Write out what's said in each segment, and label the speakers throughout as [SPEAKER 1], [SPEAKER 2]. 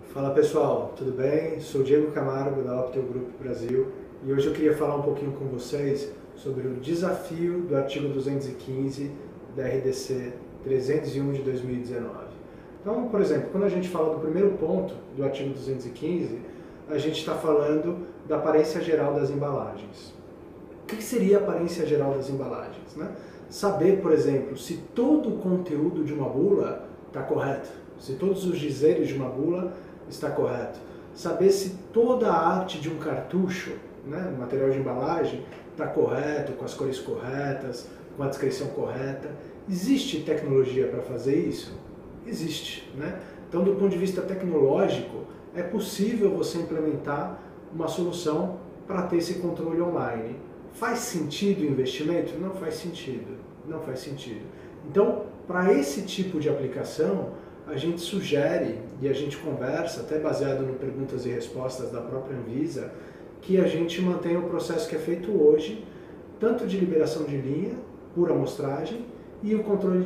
[SPEAKER 1] Fala pessoal, tudo bem? Sou Diego Camargo da Optel Group Brasil e hoje eu queria falar um pouquinho com vocês sobre o desafio do artigo 215 da RDC 301 de 2019. Então, por exemplo, quando a gente fala do primeiro ponto do artigo 215, a gente está falando da aparência geral das embalagens. O que seria a aparência geral das embalagens, né? Saber, por exemplo, se todo o conteúdo de uma bula está correto, se todos os dizeres de uma bula está correto. Saber se toda a arte de um cartucho, né, material de embalagem, está correto, com as cores corretas, com a descrição correta. Existe tecnologia para fazer isso? Existe, né? Então, do ponto de vista tecnológico, é possível você implementar uma solução para ter esse controle online. Faz sentido o investimento? Não faz sentido. Não faz sentido. Então, para esse tipo de aplicação, a gente sugere e a gente conversa, até baseado no perguntas e respostas da própria Anvisa, que a gente mantenha o processo que é feito hoje, tanto de liberação de linha, por amostragem, e o controle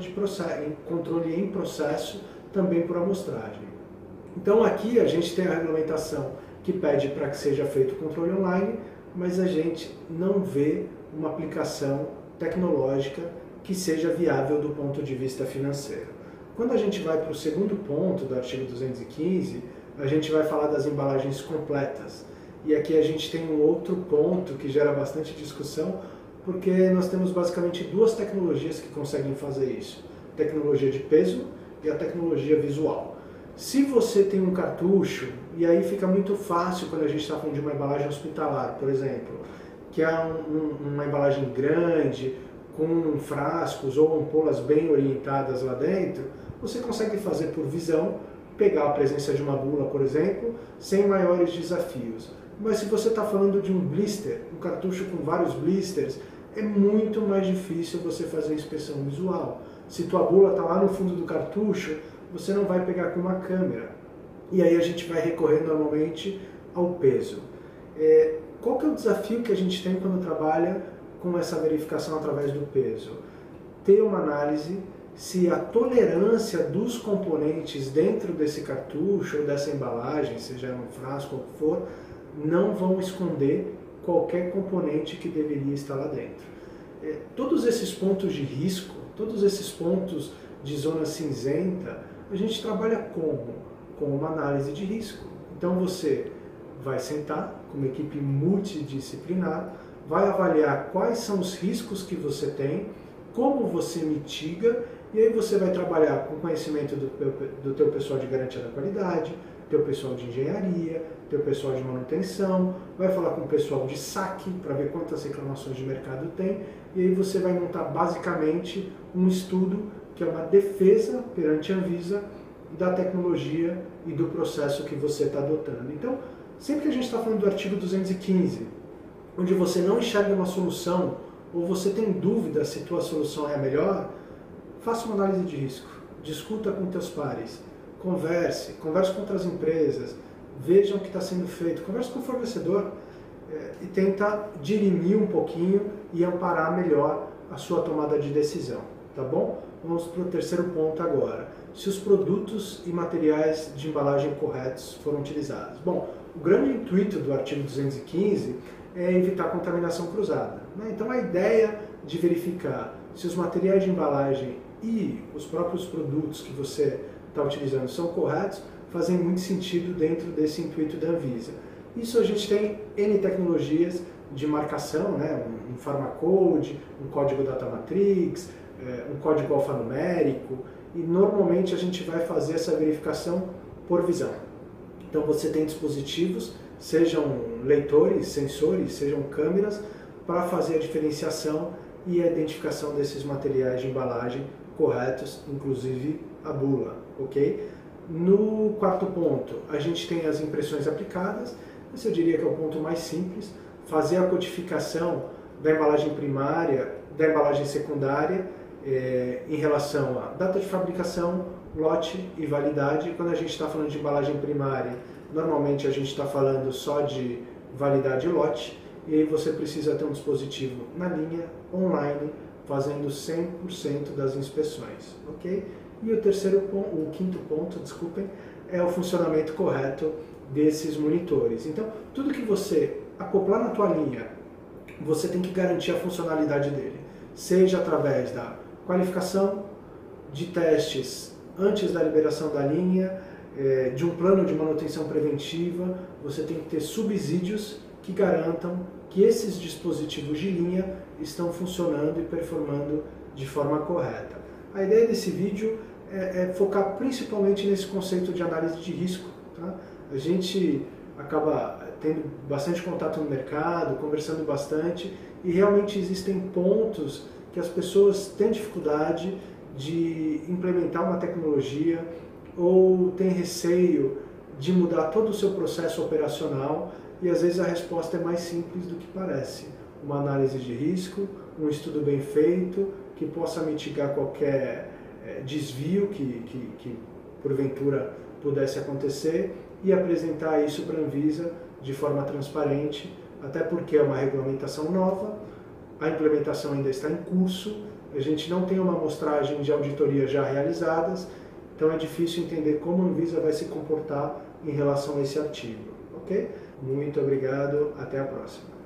[SPEAKER 1] em processo também por amostragem. Então aqui a gente tem a regulamentação que pede para que seja feito o controle online, mas a gente não vê uma aplicação tecnológica que seja viável do ponto de vista financeiro. Quando a gente vai para o segundo ponto do artigo 215, a gente vai falar das embalagens completas. E aqui a gente tem um outro ponto que gera bastante discussão, porque nós temos basicamente duas tecnologias que conseguem fazer isso. A tecnologia de peso e a tecnologia visual. Se você tem um cartucho, e aí fica muito fácil quando a gente está falando de uma embalagem hospitalar, por exemplo, que é uma embalagem grande, com frascos ou ampolas bem orientadas lá dentro, você consegue fazer por visão, pegar a presença de uma bula, por exemplo, sem maiores desafios. Mas se você está falando de um blister, um cartucho com vários blisters, é muito mais difícil você fazer a inspeção visual. Se tua bula está lá no fundo do cartucho, você não vai pegar com uma câmera. E aí a gente vai recorrer normalmente ao peso. Qual que é o desafio que a gente tem quando trabalha com essa verificação através do peso? Ter uma análise se a tolerância dos componentes dentro desse cartucho ou dessa embalagem, seja um frasco ou o que for, não vão esconder qualquer componente que deveria estar lá dentro. Todos esses pontos de risco, todos esses pontos de zona cinzenta, a gente trabalha como? Com uma análise de risco. Então você vai sentar com uma equipe multidisciplinar, vai avaliar quais são os riscos que você tem, como você mitiga, e aí você vai trabalhar com conhecimento do teu pessoal de garantia da qualidade, teu pessoal de engenharia, teu pessoal de manutenção, vai falar com o pessoal de saque para ver quantas reclamações de mercado tem, e aí você vai montar basicamente um estudo que é uma defesa perante a Anvisa da tecnologia e do processo que você está adotando. Então, sempre que a gente está falando do artigo 215, onde você não enxerga uma solução ou você tem dúvida se tua solução é a melhor, faça uma análise de risco, discuta com teus pares, converse com outras empresas, veja o que está sendo feito, converse com o fornecedor e tenta dirimir um pouquinho e amparar melhor a sua tomada de decisão, tá bom? Vamos para o terceiro ponto agora. Se os produtos e materiais de embalagem corretos foram utilizados. Bom, o grande intuito do artigo 215 é evitar contaminação cruzada, né? Então a ideia de verificar se os materiais de embalagem e os próprios produtos que você está utilizando são corretos fazem muito sentido dentro desse intuito da Anvisa. Isso a gente tem N tecnologias de marcação, né? Um pharmacode, um código data matrix, um código alfanumérico, e normalmente a gente vai fazer essa verificação por visão. Então você tem dispositivos, sejam leitores, sensores, sejam câmeras, para fazer a diferenciação e a identificação desses materiais de embalagem corretos, inclusive a bula, ok? No quarto ponto, a gente tem as impressões aplicadas. Esse eu diria que é o ponto mais simples, fazer a codificação da embalagem primária, da embalagem secundária, em relação à data de fabricação, lote e validade. Quando a gente está falando de embalagem primária, normalmente a gente está falando só de validade e lote, e aí você precisa ter um dispositivo na linha, online, fazendo 100% das inspeções, ok? E o quinto ponto, desculpem, é o funcionamento correto desses monitores. Então, tudo que você acoplar na tua linha, você tem que garantir a funcionalidade dele, seja através da qualificação, de testes antes da liberação da linha, de um plano de manutenção preventiva. Você tem que ter subsídios que garantam que esses dispositivos de linha estão funcionando e performando de forma correta. A ideia desse vídeo é focar principalmente nesse conceito de análise de risco. Tá? A gente acaba tendo bastante contato no mercado, conversando bastante, e realmente existem pontos que as pessoas têm dificuldade de implementar uma tecnologia ou têm receio de mudar todo o seu processo operacional, e às vezes a resposta é mais simples do que parece. Uma análise de risco, um estudo bem feito, que possa mitigar qualquer desvio que porventura pudesse acontecer, e apresentar isso para a Anvisa de forma transparente, até porque é uma regulamentação nova, a implementação ainda está em curso, a gente não tem uma amostragem de auditoria já realizadas, então é difícil entender como a Anvisa vai se comportar em relação a esse artigo. Ok? Muito obrigado, até a próxima.